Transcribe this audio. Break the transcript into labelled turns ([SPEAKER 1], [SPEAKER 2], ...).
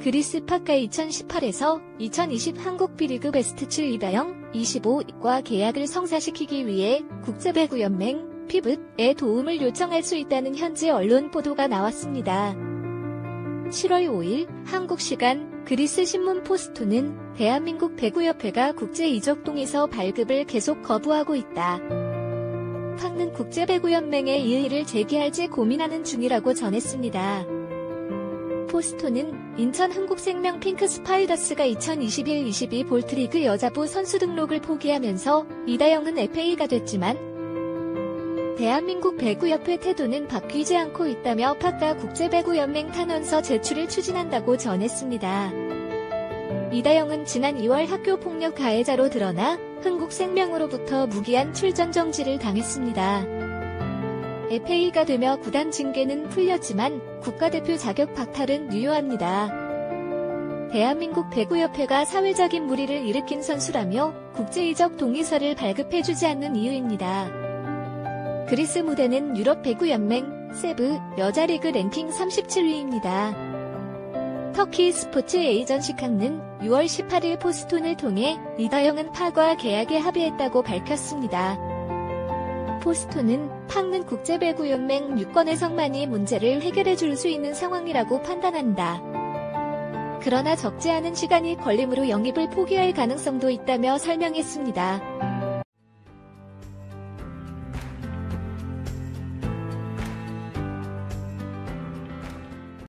[SPEAKER 1] 그리스 파카 2018에서 2020 한국 B리그 베스트 7 이다영 25과 계약을 성사시키기 위해 국제배구연맹 피붓에 도움을 요청할 수 있다는 현지 언론 보도가 나왔습니다. 7월 5일 한국 시간 그리스 신문 포스토는 대한민국 배구협회가 국제 이적 동의서 발급을 계속 거부하고 있다. 팍는 국제배구연맹에 이의를 제기할지 고민하는 중이라고 전했습니다. 포스토는 인천 한국생명 핑크 스파이더스가 2021-22 볼트리그 여자부 선수 등록을 포기하면서 이다영은 FA가 됐지만 대한민국 배구협회 태도는 바뀌지 않고 있다며 파카 국제배구연맹 탄원서 제출을 추진한다고 전했습니다. 이다영은 지난 2월 학교폭력 가해자로 드러나 흥국생명으로부터 무기한 출전 정지를 당했습니다. FA가 되며 구단 징계는 풀렸지만 국가대표 자격 박탈은 유효합니다. 대한민국 배구협회가 사회적인 물의를 일으킨 선수라며 국제이적 동의서를 발급해주지 않는 이유입니다. 그리스 무대는 유럽 배구연맹 세브 여자리그 랭킹 37위입니다. 터키 스포츠 에이전시 칸는 6월 18일 포스톤을 통해 이다영은 파과 계약에 합의했다고 밝혔습니다. 포스톤은 팍는 국제배구연맹 유권 해석만이 문제를 해결해 줄 수 있는 상황이라고 판단한다. 그러나 적지 않은 시간이 걸림으로 영입을 포기할 가능성도 있다며 설명했습니다.